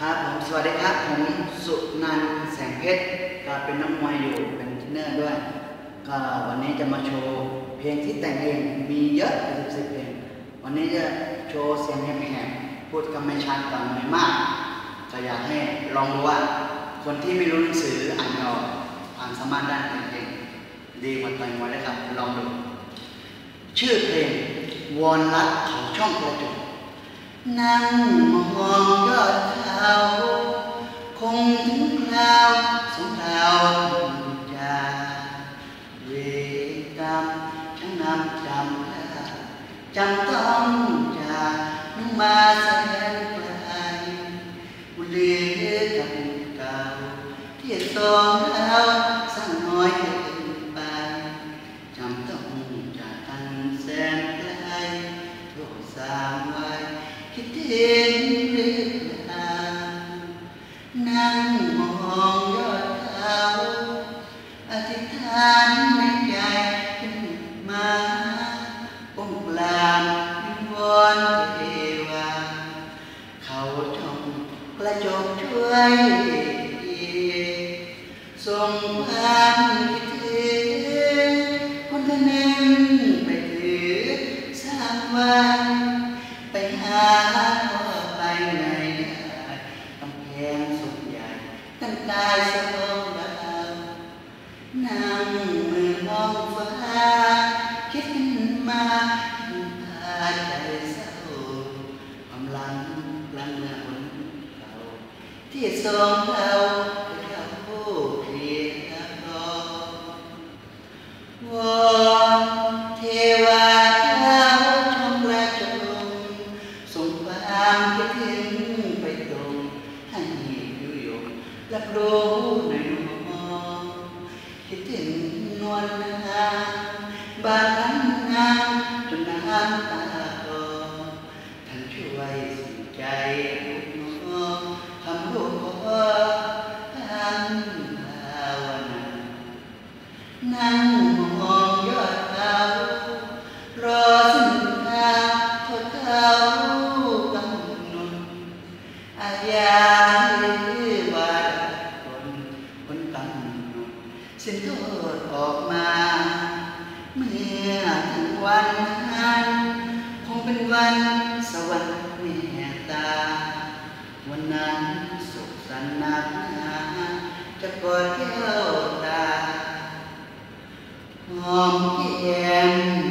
ครับผมสวัสดีครับผมสุนันท์แสงเพชรก็เป็นนักมวยอยู่เป็นเทรนเนอร์ด้วยก็วันนี้จะมาโชว์เพลงที่แต่งเองมีเยอะเป็น10เพลงวันนี้จะโชว์เสียงแหบๆพูดก็ไม่ชัดฟังไม่มากก็อยากให้ลองดูว่าคนที่ไม่รู้หนังสืออ่านไม่ออกความสามารถด้านแต่งเพลงดีกว่าต่อยมวยเลยครับลองดูชื่อเพลงวอนรักเขาช่องกระจกนั่งมองยอดเขาคงถึงคราวสงครามจาเวกรรมช่างนำจำต้องจากน้องมาแสนไกลบุรีกับเก่าที่สองเราสร้างน้อยเกินไปจำต้องจากกันแสนไกลโทษสามไว้คิดถึงหรือเปล่านั่งมองยอดเขาอธิษฐานในใจขึ้นมาองค์ลานวิงวอนเทวาเขาช่องกระจกช่วยส่งความคิดถึงคนคนหนึ่งไปถือสร้างวันไปหาพ่อไปไหนได้กำแพงสุดใหญ่ตั้งตายสองเรานั่งมือมองฟ้าคิดขึ้นมาพาใจเศร้าความหลังเมื่อคนเก่าที่สองเราเขาเพียงรอวอนเทวาเท้าช่องกระจกส่งความคิดถึงไปตรงให้ยุยงรับรู้ในมองคิดถึงนวลนางบางครั้งนางจนน้ำตาคลอท่านช่วยสิ่งใจน้องทำลูกขอท่านภาวนานั่งมองยอดเขารอสิ้นทางทอดเขากำหนดอาญาหรือว่าคนกำหนดสิ้นโทษออกมาเมื่อถึงวันนั้นคงเป็นวันสวรรค์เมตตาวันนั้นสุขสันต์นักหนาจะกอดแก้วตาหอมแก้ม